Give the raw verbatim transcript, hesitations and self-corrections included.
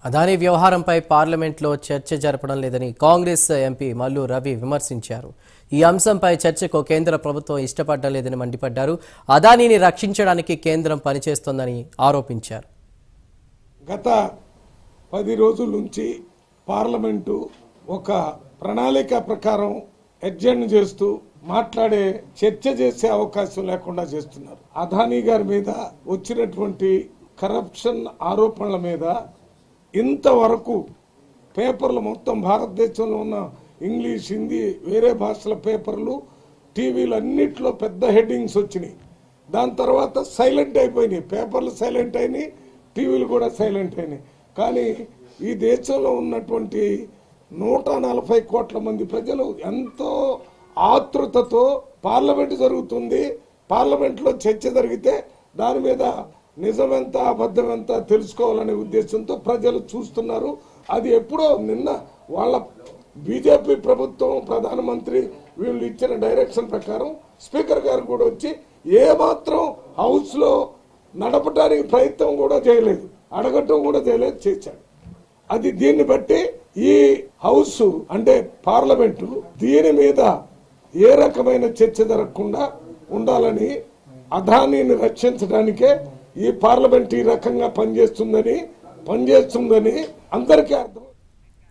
అదానీ వ్యవహారంపై పార్లమెంట్లో చర్చ జరపడం లేదని కాంగ్రెస్ ఎంపీ మల్లు రవి విమర్శించారు. ఈ అంశంపై చర్చకు కేంద్ర ప్రభుత్వం ఇష్టపడడం లేదని మండిపడ్డారు. అదానీని రక్షించడానికి కేంద్రం పనిచేస్తోందని ఆరోపించారు. గత పది రోజుల నుంచి పార్లమెంటు ఒక ప్రణాళిక ప్రకారం ఎడ్జెండ్ చేస్తూ మాట్లాడే చర్చ చేసే అవకాశం లేకుండా చేస్తున్నారు. అదానీ గారి మీద వచ్చినటువంటి కరప్షన్ ఆరోపణల మీద ఇంతవరకు పేపర్లు మొత్తం భారతదేశంలో ఉన్న ఇంగ్లీష్, హిందీ, వేరే భాషల పేపర్లు, టీవీలు అన్నిట్లో పెద్ద హెడ్డింగ్స్ వచ్చినాయి. దాని తర్వాత సైలెంట్ అయిపోయినాయి. పేపర్లు సైలెంట్ అయినాయి, టీవీలు కూడా సైలెంట్ అయినాయి. కానీ ఈ దేశంలో ఉన్నటువంటి నూట నలభై కోట్ల మంది ప్రజలు ఎంతో ఆతృతతో పార్లమెంట్ జరుగుతుంది, పార్లమెంట్లో చర్చ జరిగితే దాని మీద నిజమెంత అబద్ధం ఎంత తెలుసుకోవాలనే ఉద్దేశంతో ప్రజలు చూస్తున్నారు. అది ఎప్పుడో నిన్న వాళ్ళ బీజేపీ ప్రభుత్వం, ప్రధానమంత్రి వీళ్ళు ఇచ్చిన డైరెక్షన్ ప్రకారం స్పీకర్ గారు కూడా వచ్చి ఏ మాత్రం హౌస్ లో నడపడానికి ప్రయత్నం కూడా చేయలేదు, అడగటం కూడా చేయలేదు, చేశాడు. అది దీన్ని బట్టి ఈ హౌస్ అంటే పార్లమెంటు దీని మీద ఏ రకమైన చర్చ జరగకుండా ఉండాలని, అదానీని రక్షించడానికే ఈ పార్లమెంట్ ఈ రకంగా పనిచేస్తుందని పనిచేస్తుందని అందరికీ అర్థం.